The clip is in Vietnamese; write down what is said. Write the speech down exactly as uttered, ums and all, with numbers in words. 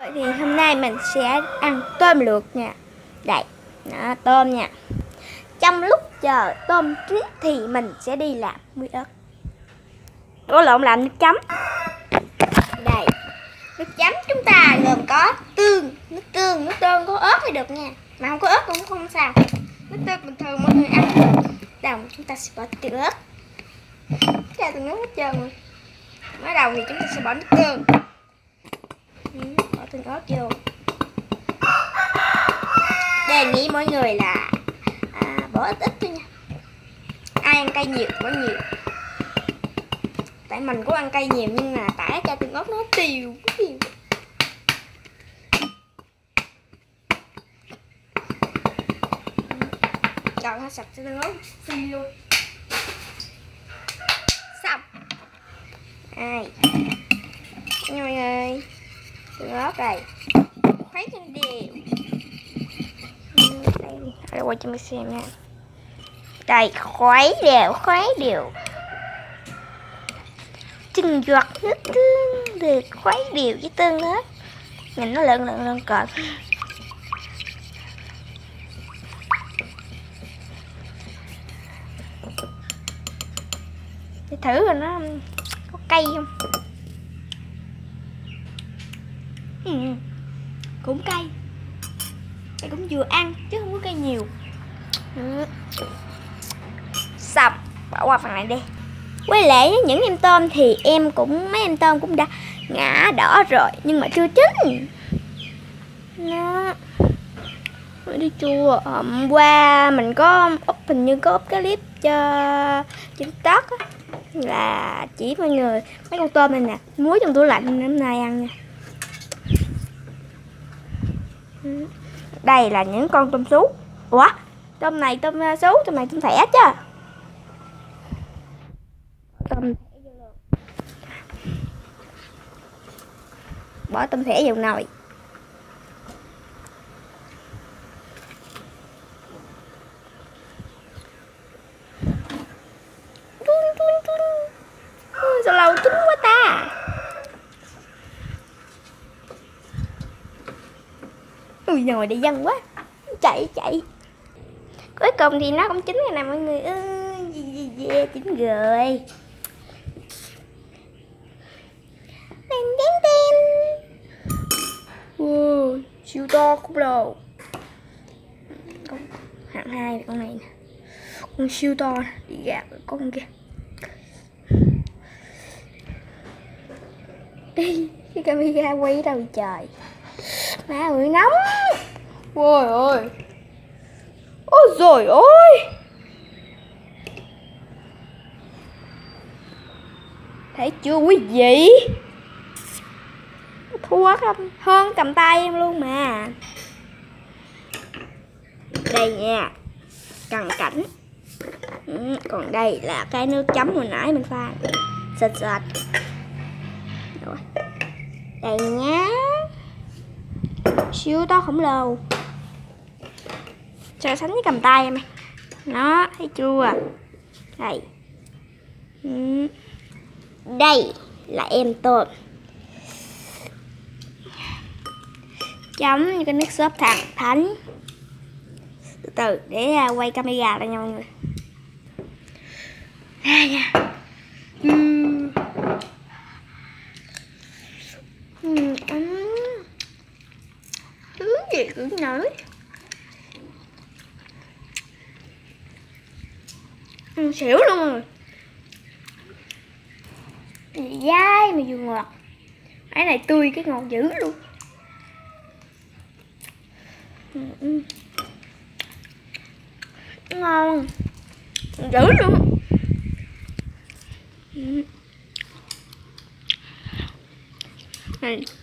Thì hôm nay mình sẽ ăn tôm luộc nha. Đây, đó, tôm nha. Trong lúc chờ tôm chín thì mình sẽ đi làm muối ớt. Đổ lộn làm nước chấm. Đây, nước chấm chúng ta gồm có tương, nước tương, nước tương có ớt thì được nha. Mà không có ớt cũng không sao. Nước tương bình thường mọi người ăn. Đầu chúng ta sẽ bỏ tương ớt. Ra từng nước hết trơn rồi. Mới đầu thì chúng ta sẽ bỏ nước tương. Bỏ tương ớt vô. Đề nghị mọi người là à, bỏ ít ít thôi nha. Ai ăn cay nhiều bỏ nhiều. Tại mình cũng ăn cay nhiều nhưng mà tại cho tương ớt nó tiều tiều. Cho nó sạch tương ớt phi luôn. Xong. Ai nha mọi người. Tương ớt đây. Khuấy cho đều. Đây quay cho mình xem nha. Đây, khuấy đều, khuấy đều. Chừng giọt nước tương được khuấy đều với tương ớt. Nhìn nó lợn lợn lợn cợt. Để thử rồi nó có cay không. Ừ, cũng cay. Cay cũng vừa ăn chứ không có cay nhiều. Ừ. Xong, bỏ qua phần này đi. Quay lại với những em tôm thì em cũng mấy em tôm cũng đã ngã đỏ rồi nhưng mà chưa chín. Nó đi chua. Hôm qua mình có up, hình như có up cái clip cho trên TikTok á, là chỉ mọi người mấy con tôm này nè, muối trong tủ lạnh hôm nay ăn nha. Đây là những con tôm sú. Ủa? Tôm này tôm sú, tôm này tôm thẻ chứ. Tôm bỏ tôm thẻ vào nồi. Sao lâu chín quá ta. Ui nồi đi dân quá. Chạy chạy. Cuối cùng thì nó cũng chín rồi nè mọi người ơi. Yeah, chín rồi. Tên tên tên. Wow, siêu to khủng lồ. Con hạng hai con này nè. Con siêu to đi gạt con kia. Đi, cái camera quay đâu vậy trời. Má ơi nóng. Ôi ơi. Ôi rồi ôi. Thấy chưa quý vị. Thua không? Hơn cầm tay em luôn mà. Đây nha. Cằn cảnh. Ừ, còn đây là cái nước chấm hồi nãy mình pha. Sệt sệt. Rồi. Đây nhá. Siêu to khổng lồ. So sánh với cầm tay em. Nó thấy chưa? Đây. Ừ. Đây là em tôm. Chấm như cái nước sốt thẳng thánh. Từ từ để quay camera lại nha mọi người. Đây nha. Uhm. Uhm, ấm. Thứ gì cũng nổi. Ăn xỉu luôn rồi. Dai mà vừa ngọt. Cái này tươi cái ngọt dữ luôn. Ừ. Ngon dữ luôn. Ừ. Này